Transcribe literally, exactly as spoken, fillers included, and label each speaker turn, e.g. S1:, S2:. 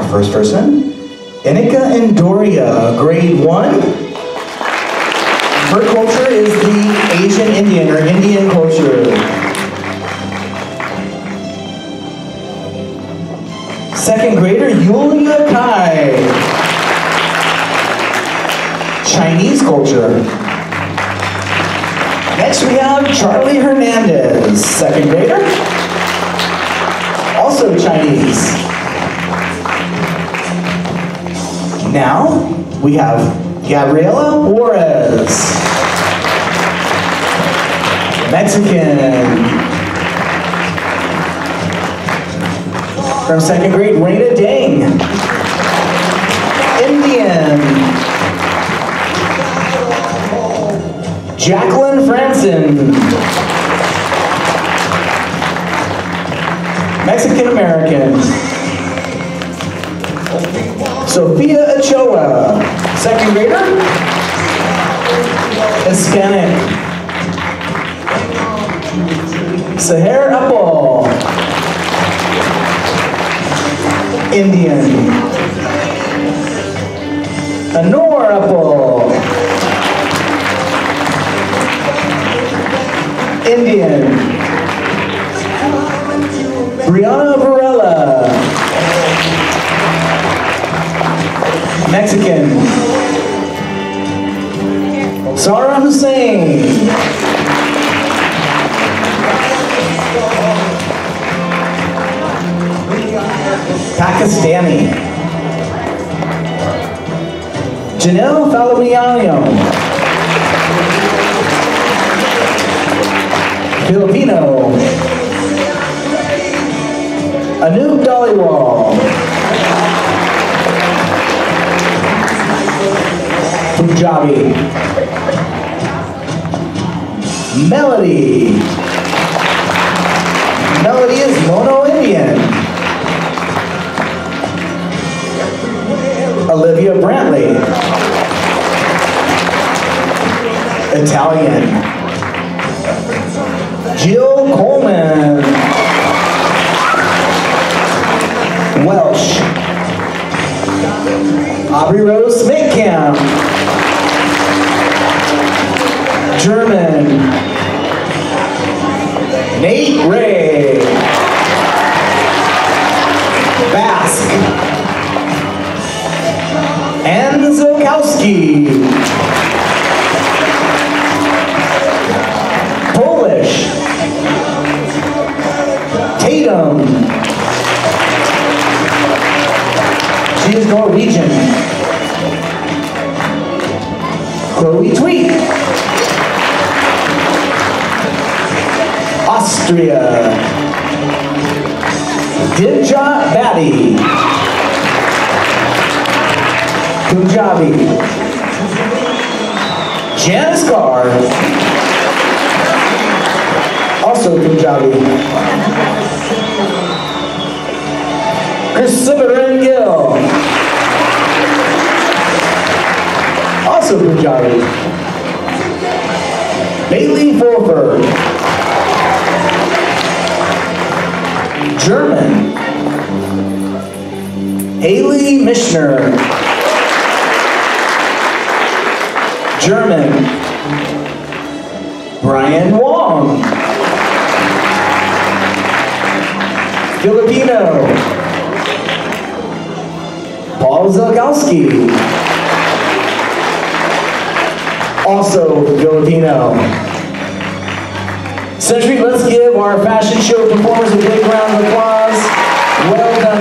S1: First person, Inika Endoria, grade one. Her culture is the Asian Indian or Indian culture. Second grader, Yulia Kai. Chinese culture. Next we have Charlie Hernandez, second grader. Also Chinese. Now we have Gabriela Juarez, Mexican. From second grade, Raina Dang, Indian. Jacqueline Franson, Mexican American. Sophia Ochoa, second grader, Hispanic. Seher Apple, Indian. Anor Apple, Indian. Brianna Varela, Mexican. Sarah Hussein, Pakistani. Janelle Falamiano, Filipino. Anoop Dhaliwal, Punjabi. Melody. Melody is Mono Indian. Olivia Brantley, Italian. Jill Coleman, Welsh. Aubrey Rose Smitkamp, German. Nate Ray, Basque. Ann Zokowski, Polish. Tatum, she is Norwegian. Chloe Tweet, Austria. Divjot Batty, Punjabi. Janice Carr, also Punjabi. Christopher Gill, also Punjabi. Bailey Fulford, German. Haley Mishner, German. Brian Wong, Filipino. Paul Zagowski, also Filipino. Century, let's give our fashion show performers a big round of applause. Well done.